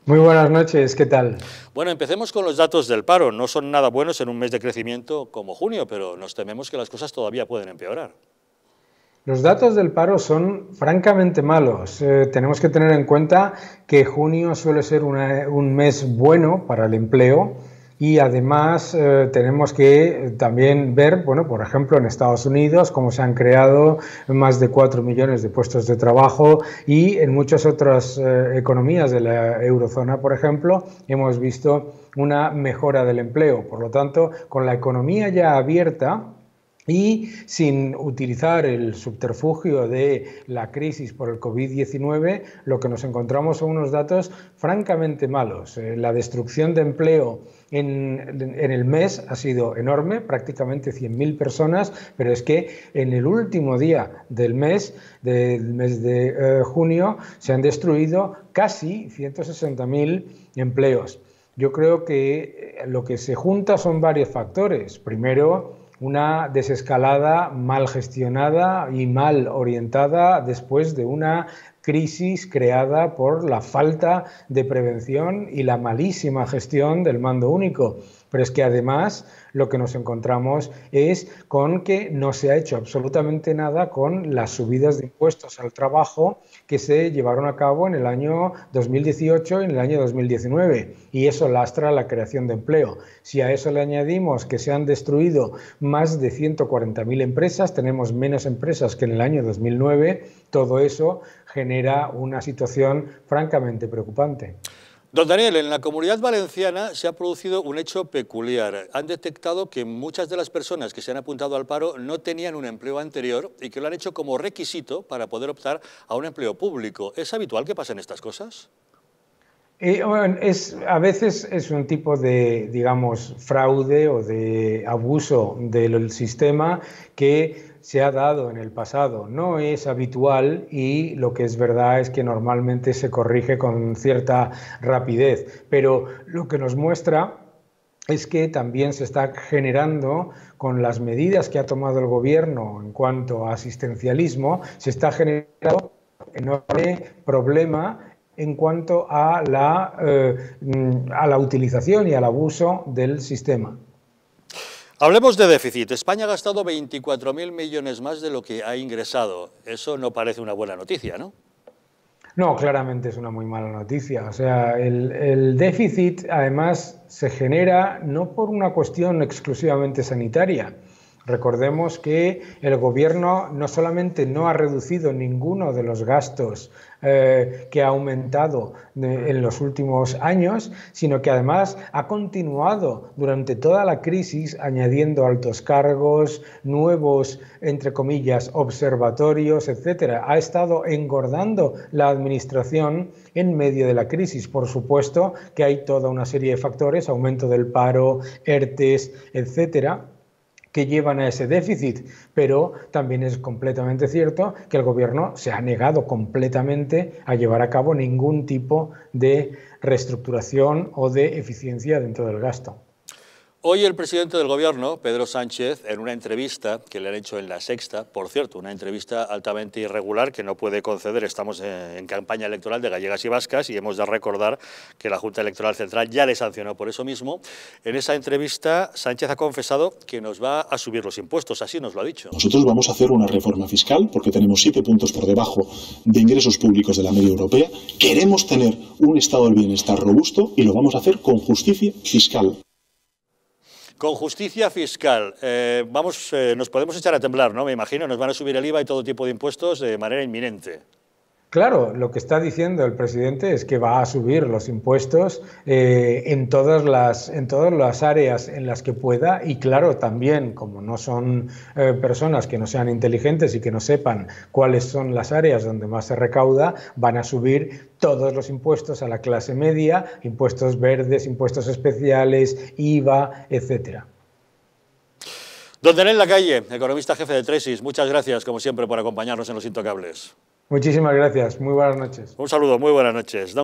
Muy buenas noches, ¿qué tal? Bueno, empecemos con los datos del paro. No son nada buenos en un mes de crecimiento como junio, pero nos tememos que las cosas todavía pueden empeorar. Los datos del paro son francamente malos. Tenemos que tener en cuenta que junio suele ser un mes bueno para el empleo y además tenemos que también ver, bueno, por ejemplo, en Estados Unidos, cómo se han creado más de 4 millones de puestos de trabajo y en muchas otras economías de la eurozona, por ejemplo, hemos visto una mejora del empleo. Por lo tanto, con la economía ya abierta, y sin utilizar el subterfugio de la crisis por el COVID-19, lo que nos encontramos son unos datos francamente malos. La destrucción de empleo en el mes ha sido enorme, prácticamente 100.000 personas, pero es que en el último día del mes de junio, se han destruido casi 160.000 empleos. Yo creo que lo que se junta son varios factores. Primero, una desescalada mal gestionada y mal orientada después de una crisis creada por la falta de prevención y la malísima gestión del mando único. Pero es que además lo que nos encontramos es con que no se ha hecho absolutamente nada con las subidas de impuestos al trabajo que se llevaron a cabo en el año 2018 y en el año 2019. Y eso lastra la creación de empleo. Si a eso le añadimos que se han destruido más de 140.000 empresas, tenemos menos empresas que en el año 2009, todo eso genera una situación francamente preocupante. Don Daniel, en la Comunidad Valenciana se ha producido un hecho peculiar. Han detectado que muchas de las personas que se han apuntado al paro no tenían un empleo anterior y que lo han hecho como requisito para poder optar a un empleo público. ¿Es habitual que pasen estas cosas? Bueno, a veces es un tipo de, digamos, fraude o de abuso del sistema que se ha dado en el pasado. No es habitual y lo que es verdad es que normalmente se corrige con cierta rapidez. Pero lo que nos muestra es que también se está generando, con las medidas que ha tomado el gobierno en cuanto a asistencialismo, se está generando un enorme problema en cuanto a la utilización y al abuso del sistema. Hablemos de déficit. España ha gastado 24.000 millones más de lo que ha ingresado. Eso no parece una buena noticia, ¿no? No, claramente es una muy mala noticia. O sea, el déficit además se genera no por una cuestión exclusivamente sanitaria. Recordemos que el gobierno no solamente no ha reducido ninguno de los gastos que ha aumentado en los últimos años, sino que además ha continuado durante toda la crisis añadiendo altos cargos, nuevos, entre comillas, observatorios, etcétera. Ha estado engordando la administración en medio de la crisis. Por supuesto que hay toda una serie de factores, aumento del paro, ERTES, etcétera, que llevan a ese déficit, pero también es completamente cierto que el gobierno se ha negado completamente a llevar a cabo ningún tipo de reestructuración o de eficiencia dentro del gasto. Hoy el presidente del Gobierno, Pedro Sánchez, en una entrevista que le han hecho en La Sexta, por cierto, una entrevista altamente irregular que no puede conceder, estamos en campaña electoral de gallegas y vascas y hemos de recordar que la Junta Electoral Central ya le sancionó por eso mismo. En esa entrevista Sánchez ha confesado que nos va a subir los impuestos, así nos lo ha dicho. Nosotros vamos a hacer una reforma fiscal porque tenemos 7 puntos por debajo de ingresos públicos de la media europea. Queremos tener un estado del bienestar robusto y lo vamos a hacer con justicia fiscal. Con justicia fiscal, nos podemos echar a temblar, ¿no? Me imagino, nos van a subir el IVA y todo tipo de impuestos de manera inminente. Claro, lo que está diciendo el presidente es que va a subir los impuestos en todas las áreas en las que pueda y claro, también como no son personas que no sean inteligentes y que no sepan cuáles son las áreas donde más se recauda, van a subir todos los impuestos a la clase media, impuestos verdes, impuestos especiales, IVA, etcétera. Don Daniel Lacalle, economista jefe de Tresis, muchas gracias, como siempre, por acompañarnos en Los Intocables. Muchísimas gracias. Muy buenas noches. Un saludo, muy buenas noches.